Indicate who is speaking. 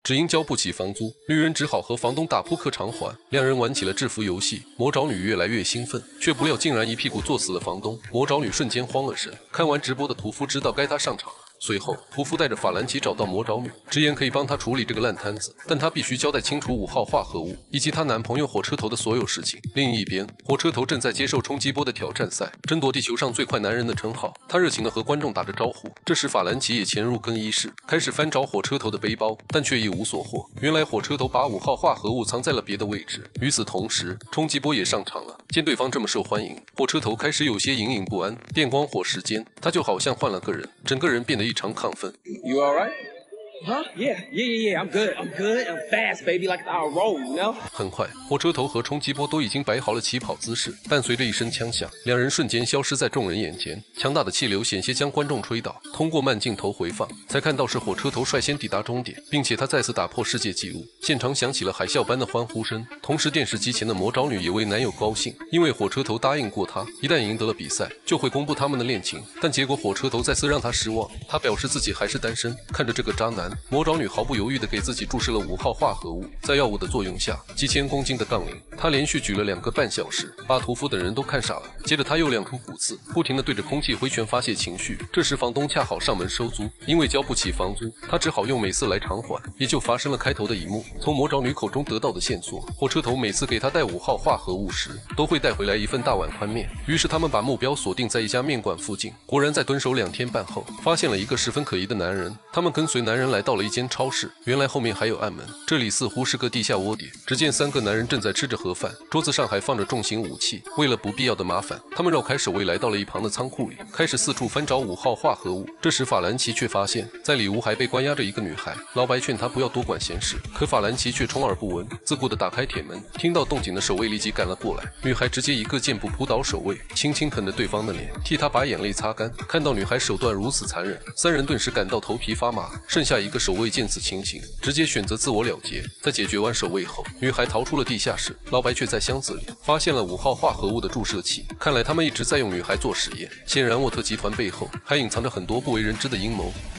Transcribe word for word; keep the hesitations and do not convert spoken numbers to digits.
Speaker 1: 只因交不起房租，女人只好和房东打扑克偿还。两人玩起了制服游戏，魔爪女越来越兴奋，却不料竟然一屁股坐死了房东。魔爪女瞬间慌了神。看完直播的屠夫知道该他上场了。 随后，屠夫带着法兰奇找到魔爪女，直言可以帮她处理这个烂摊子，但她必须交代清楚五号化合物以及她男朋友火车头的所有事情。另一边，火车头正在接受冲击波的挑战赛，争夺地球上最快男人的称号。他热情地和观众打着招呼。这时，法兰奇也潜入更衣室，开始翻找火车头的背包，但却一无所获。原来，火车头把五号化合物藏在了别的位置。与此同时，冲击波也上场了。见对方这么受欢迎，火车头开始有些隐隐不安。电光火石间，他就好像换了个人，整个人变得异常亢奋。
Speaker 2: You all right? Huh? Yeah, yeah, yeah, yeah. I'm good. I'm good. I'm fast, baby, like our roll, you know?
Speaker 1: 很快，火车头和冲击波都已经摆好了起跑姿势，伴随着一声枪响，两人瞬间消失在众人眼前。强大的气流险些将观众吹倒。通过慢镜头回放，才看到是火车头率先抵达终点，并且他再次打破世界纪录。现场响起了海啸般的欢呼声。同时，电视机前的魔爪女也为男友高兴，因为火车头答应过她，一旦赢得了比赛，就会公布他们的恋情。但结果火车头再次让她失望，他表示自己还是单身。看着这个渣男。 魔爪女毫不犹豫地给自己注射了五号化合物，在药物的作用下，几千公斤的杠铃，她连续举了两个半小时，把屠夫等人都看傻了。接着，她又亮出骨刺，不停地对着空气挥拳发泄情绪。这时，房东恰好上门收租，因为交不起房租，他只好用美色来偿还，也就发生了开头的一幕。从魔爪女口中得到的线索，火车头每次给她带五号化合物时，都会带回来一份大碗宽面。于是，他们把目标锁定在一家面馆附近。果然，在蹲守两天半后，发现了一个十分可疑的男人。他们跟随男人来到了一间超市，原来后面还有暗门，这里似乎是个地下窝点。只见三个男人正在吃着盒饭，桌子上还放着重型武器。为了不必要的麻烦，他们绕开守卫，来到了一旁的仓库里，开始四处翻找五号化合物。这时，法兰奇却发现，在里屋还被关押着一个女孩。老白劝他不要多管闲事，可法兰奇却充耳不闻，自顾地打开铁门。听到动静的守卫立即赶了过来，女孩直接一个箭步扑倒守卫，轻轻啃着对方的脸，替他把眼泪擦干。看到女孩手段如此残忍，三人顿时感到头皮发麻。剩下一个守卫见此情形，直接选择自我了结。在解决完守卫后，女孩逃出了地下室，老白却在箱子里发现了五号化合物的注射器。看来他们一直在用女孩做实验，显然沃特集团背后还隐藏着很多不为人知的阴谋。